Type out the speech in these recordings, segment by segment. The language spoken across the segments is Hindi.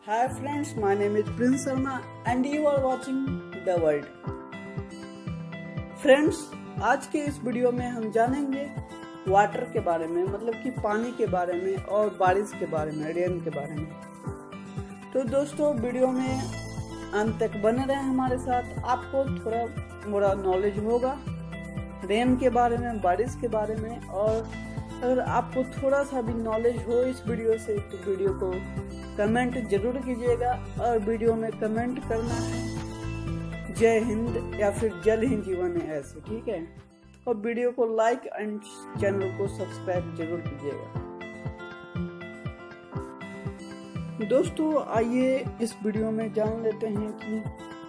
Hi friends, my name is Prince Sharma and you are watching The World. Friends, आज के इस वीडियो में हम जानेंगे वाटर के बारे में, मतलब कि पानी के बारे में और बारिश के बारे में, रेन के बारे में। तो दोस्तों, वीडियो में अंत तक बने रहें हमारे साथ। आपको थोड़ा मोड़ा नॉलेज होगा रेन के बारे में, बारिश के बारे में। और अगर आपको थोड़ा सा भी नॉलेज हो इस वीडियो से तो वीडियो को कमेंट जरूर कीजिएगा। और वीडियो में कमेंट करना है जय हिंद या फिर जल हिंद जीवन है ऐसे, ठीक है। और वीडियो को लाइक एंड चैनल को सब्सक्राइब जरूर कीजिएगा। दोस्तों, आइए इस वीडियो में जान लेते हैं कि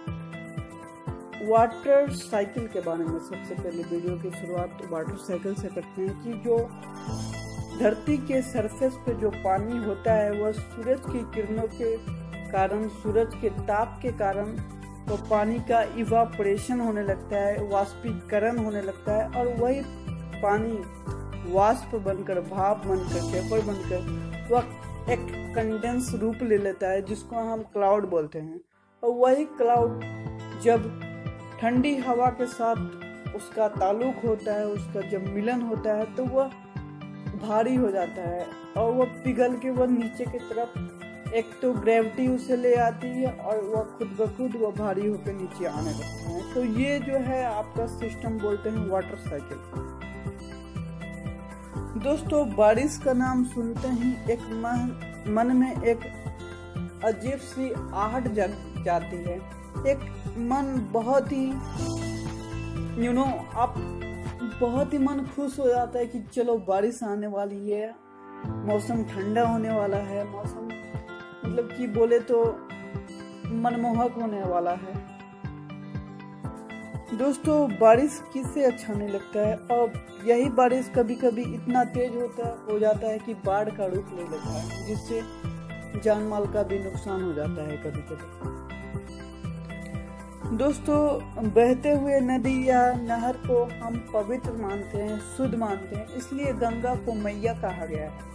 वाटर साइकिल के बारे में। सबसे पहले वीडियो की शुरुआत वाटर साइकिल से करते हैं कि जो धरती के सरफेस पे जो पानी होता है वह सूरज की किरणों के कारण, सूरज के ताप के कारण वो पानी का इवापोरेशन होने लगता है, वाष्पीकरण होने लगता है। और वही पानी वाष्प बनकर, भाप बनकर, वेपर बनकर वह एक कंडेंस रूप ले लेता है जिसको हम क्लाउड बोलते हैं। और वही क्लाउड जब ठंडी हवा के साथ उसका ताल्लुक होता है, उसका जब मिलन होता है तो वह भारी हो जाता है और वह पिघल के वह नीचे की तरफ, एक तो ग्रेविटी उसे ले आती है और वह खुद ब खुद वह भारी होकर नीचे आने लगता है। तो ये जो है आपका सिस्टम बोलते हैं वाटर साइकिल। दोस्तों, बारिश का नाम सुनते ही एक मन में एक अजीब सी आहट जग जाती है। एक मन बहुत ही आप बहुत ही मन खुश हो जाता है कि चलो बारिश आने वाली है, मौसम ठंडा होने वाला है, मौसम मतलब कि बोले तो मनमोहक होने वाला है। दोस्तों, बारिश किससे अच्छा नहीं लगता है। और यही बारिश कभी कभी इतना तेज हो जाता है कि बाढ़ का रूप ले लेता है, जिससे जान माल का भी नुकसान हो जाता है कभी कभी। दोस्तों, बहते हुए नदी या नहर को हम पवित्र मानते हैं, शुद्ध मानते हैं, इसलिए गंगा को मैया कहा गया है।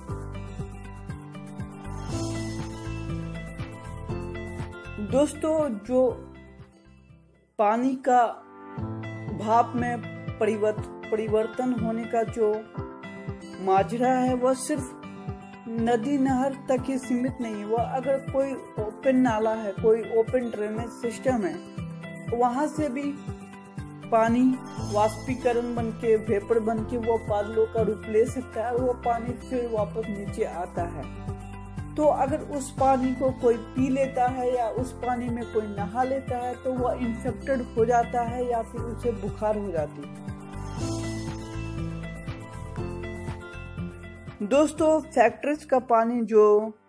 दोस्तों, जो पानी का भाप में परिवर्तन होने का जो माजरा है वह सिर्फ नदी नहर तक ही सीमित नहीं है। वह अगर कोई ओपन नाला है, कोई ओपन ड्रेनेज सिस्टम है, वहां से भी पानी वाष्पीकरण बनके, वेपर बनके वो बादलों का रूप ले सकता है। वो पानी फिर वापस नीचे आता है। तो अगर उस पानी को कोई पी लेता है या उस पानी में कोई नहा लेता है तो वह इन्फेक्टेड हो जाता है या फिर उसे बुखार हो जाती है। दोस्तों, फैक्ट्रीज का पानी जो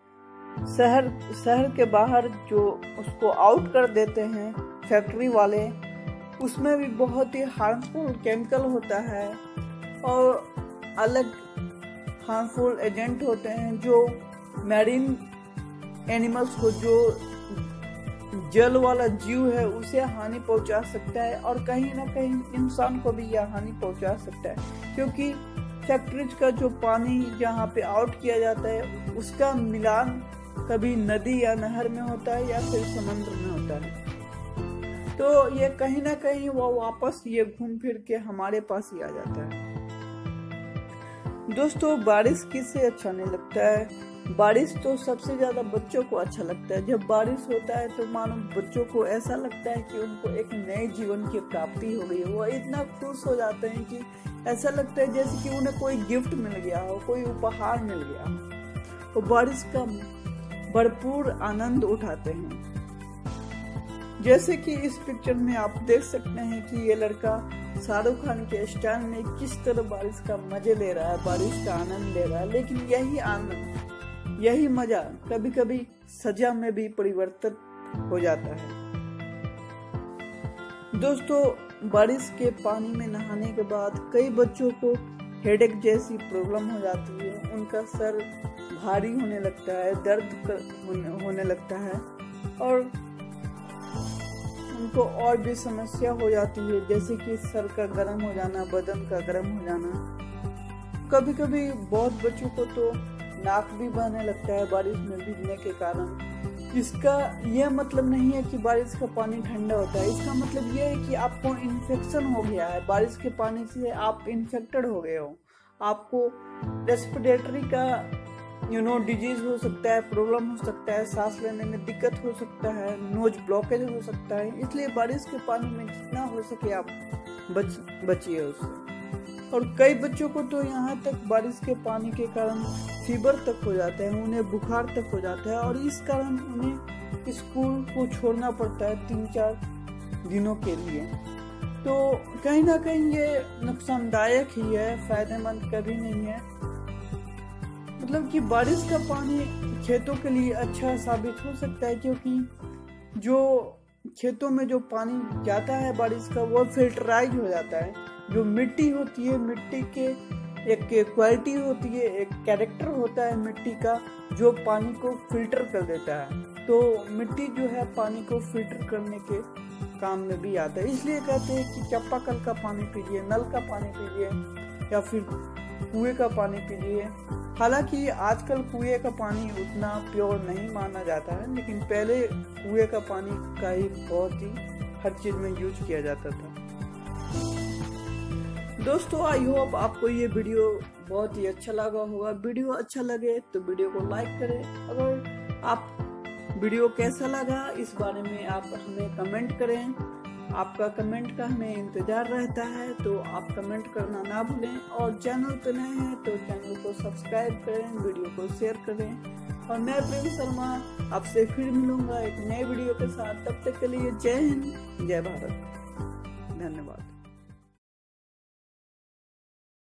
शहर के बाहर जो उसको आउट कर देते हैं फैक्ट्री वाले, उसमें भी बहुत ही हार्मफुल केमिकल होता है और अलग हार्मफुल एजेंट होते हैं जो मैरीन एनिमल्स को, जो जल वाला जीव है, उसे हानि पहुंचा सकता है। और कहीं ना कहीं इंसान को भी यह हानि पहुंचा सकता है, क्योंकि फैक्ट्रीज का जो पानी जहाँ पे आउट किया जाता है उसका मिलान कभी नदी या नहर में होता है या फिर समुद्र में होता है। तो ये कहीं ना कहीं वो वापस ये घूम फिर के हमारे पास ही आ जाता है। दोस्तों, बारिश किससे अच्छा नहीं लगता है। बारिश तो सबसे ज्यादा बच्चों को अच्छा लगता है। जब बारिश होता है तो मानो बच्चों को ऐसा लगता है कि उनको एक नए जीवन की प्राप्ति हो गई है। वो इतना खुश हो जाते हैं कि ऐसा लगता है जैसे कि उन्हें कोई गिफ्ट मिल गया हो, कोई उपहार मिल गया हो। तो बारिश का भरपूर आनंद उठाते हैं। जैसे कि इस पिक्चर में आप देख सकते हैं कि ये लड़का शाहरुख खान के स्टाइल में किस तरह बारिश का मजे ले रहा है, बारिश का आनंद ले रहा है। लेकिन यही आनंद, यही मजा कभी कभी सजा में भी परिवर्तित हो जाता है। दोस्तों, बारिश के पानी में नहाने के बाद कई बच्चों को हेडेक जैसी प्रॉब्लम हो जाती है। उनका सर भारी होने लगता है, दर्द होने लगता है और उनको और भी समस्या हो जाती है, जैसे कि सर का गर्म हो जाना, बदन का गर्म हो जाना। कभी कभी बहुत बच्चों को तो नाक भी बहने लगता है बारिश में भीगने के कारण। इसका यह मतलब नहीं है कि बारिश का पानी ठंडा होता है। इसका मतलब यह है कि आपको इन्फेक्शन हो गया है, बारिश के पानी से आप इन्फेक्टेड हो गए हो, आपको रेस्पिरेटरी का डिजीज हो सकता है, प्रॉब्लम हो सकता है, सांस लेने में दिक्कत हो सकता है, नोज ब्लॉकेज हो सकता है। इसलिए बारिश के पानी में जितना हो सके आप बचिए उससे। और कई बच्चों को तो यहाँ तक बारिश के पानी के कारण फीवर तक हो जाता है, उन्हें बुखार तक हो जाता है, और इस कारण उन्हें स्कूल को छोड़ना पड़ता है 3-4 दिनों के लिए। तो कहीं ना कहीं ये नुकसानदायक ही है, फायदेमंद कभी नहीं है। मतलब कि बारिश का पानी खेतों के लिए अच्छा साबित हो सकता है, क्योंकि जो खेतों में जो पानी जाता है बारिश का वो फिल्टराइज हो जाता है। जो मिट्टी होती है, मिट्टी के एक क्वालिटी होती है, एक कैरेक्टर होता है मिट्टी का, जो पानी को फिल्टर कर देता है। तो मिट्टी जो है पानी को फिल्टर करने के काम में भी आता है। इसलिए कहते हैं कि चापाकल का पानी पीजिए, नल का पानी पीजिए, या फिर कुएं का पानी पीजिए। हालांकि आजकल कुएं का पानी उतना प्योर नहीं माना जाता है, लेकिन पहले कुएं का पानी का ही बहुत ही हर चीज में यूज किया जाता था। दोस्तों, आई होप आपको ये वीडियो बहुत ही अच्छा लगा होगा। वीडियो अच्छा लगे तो वीडियो को लाइक करें। अगर आप वीडियो कैसा लगा इस बारे में आप हमें कमेंट करें। आपका कमेंट का हमें इंतजार रहता है, तो आप कमेंट करना ना भूलें। और चैनल पर नए हैं तो चैनल को सब्सक्राइब करें, वीडियो को शेयर करें। और मैं प्रेम शर्मा आपसे फिर मिलूंगा एक नए वीडियो के साथ। तब तक के लिए जय हिंद, जय भारत।